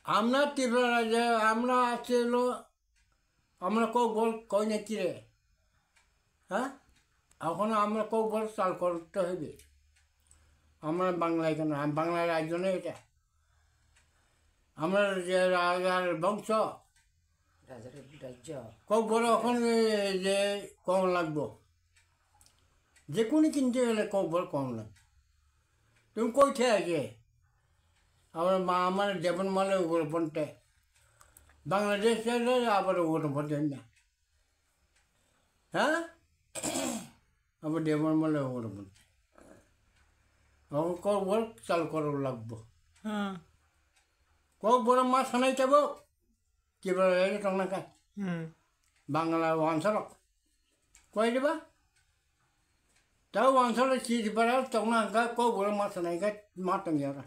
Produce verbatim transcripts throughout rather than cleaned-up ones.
আমরা ত্রিপুরা রাজ্যে আমরা আছে হলো আমরা kokborok কই না কি রে হ্যাঁ এখন আমরা kokborok চাল করতে হবে আমরা বাংলায় কেন বাংলার রাজ্য নেই এটা আমরা যে রাজার বংশ রাজার রাজ্য kokborok এখন যে কম লাগবো যে কোনো কিনতে গেলে kokborok কম লাগবে তুমি কইতে আছে আমার মা আমার দেবন মালে উপরে পড়তে বাংলাদেশ আবার উপরে পড়তে না হ্যাঁ আবার দেবন মালে উপরে পড়তে এখন kokborok চাল করা লাগবো হ্যাঁ kokborok মাছ নাই যাবো কি বলে টংনা খায় হুম বাংলা অঞ্চল কই দিবা তাও অঞ্চলে চিজ পারা টংনা খা kokborok মাছ নাই খায় মাতং যারা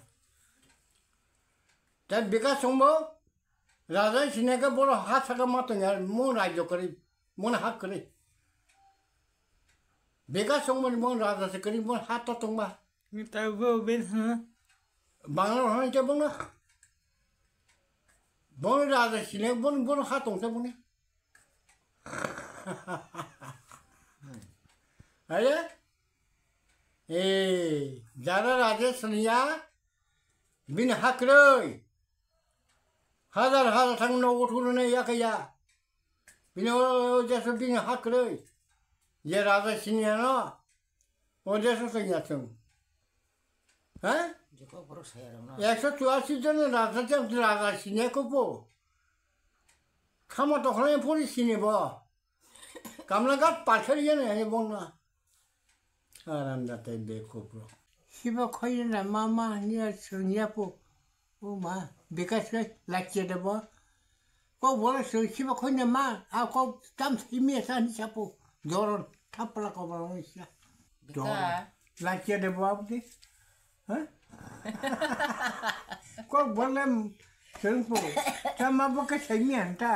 তাই বিকাশ সম্ভব রাজা সিনেকে বড় হাত থাকা মাতং আর মন রাজ্য করে মন হাত করে বিকাশ সম্ভব মন রাজা সে করি মন হাত তংবা তাও গো বেন হ্যাঁ বাংলা হয় যাবো না বন রাজা সিনে বন বন হাত তংতে বনে আরে এ যারা রাজা সিনিয়া বিন হাকরই হাজার হাজার থাকনো উঠুন নেই একাইয়া বিন ওদেশ বিন হাকরই যে রাজা সিনিয়া না ওদেশ তো হ্যাঁ যে kokborok sayarang na একশো চুয়াশি জনের রাজা রাজা সিনে কোপো খামা তখন পড়ি সিনেব কামলাঘাট পাশের জানে বন না আরাম যাতে বে kokborok শিব খই না মামা নিয়ে নিয়াপো ও মা বিকাশ লাচিয়ে দেব kokborok শিব খই না মা আর কক কাম সিমিয়ে সানি চাপো জ্বর থাপলা কবর হইছে bika লাচিয়ে দেব আপনি হ্যাঁ kok boleh selfo sama bukan saya anta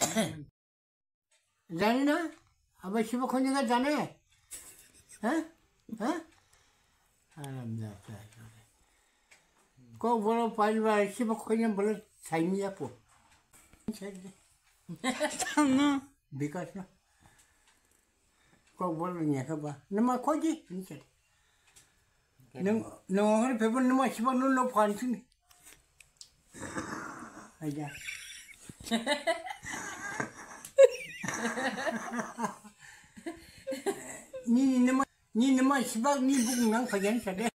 জানি না আবার শিব খনিকা জানে হ্যাঁ হ্যাঁ আরাম যাচ্ছে kokborok পাইবার শিব খনিকা বলে সাইমি আপো বিকাশ না kokborok নিয়ে খাবা নামা খোঁজি নিচে nung nung hari pepon nung masih pun nung nung pancing aja ni ni nama ni nama sebab ni bukan nang kajian saja